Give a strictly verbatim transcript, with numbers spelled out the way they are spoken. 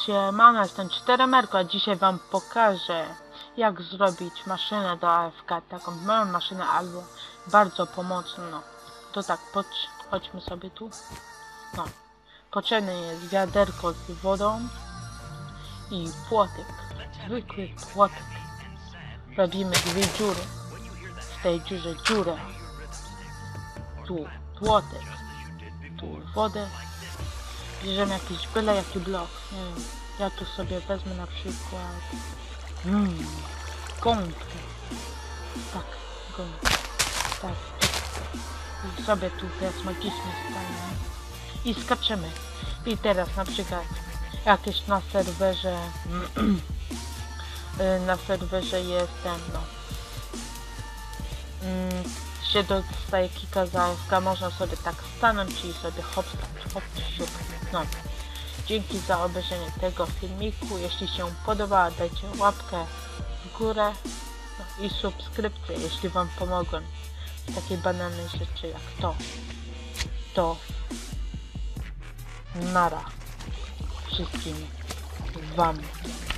Siemano, jestem czteremerko, a dzisiaj wam pokażę, jak zrobić maszynę do A F K, taką małą maszynę albo bardzo pomocną. To tak, chodź, chodźmy sobie tu. No, potrzebne jest wiaderko z wodą i płotek, zwykły płotek. Robimy dwie dziury, w tej dziurze dziurę, tu płotek, tu wodę. Bierzemy jakiś byle jaki blok, nie wiem, ja tu sobie wezmę na przykład hmm, gąbkę, tak, gąbkę, tak, i sobie tu teraz magicznie stanie i skaczemy. I teraz na przykład jakieś na serwerze na serwerze jestem, no mm, się dostaje kilka za A F K, można sobie tak stanąć i sobie hop, hop, siup. No. Dzięki za obejrzenie tego filmiku. Jeśli się podoba, dajcie łapkę w górę, no i subskrypcję, jeśli wam pomogłem w takiej banalnej rzeczy jak to. To nara wszystkim wam.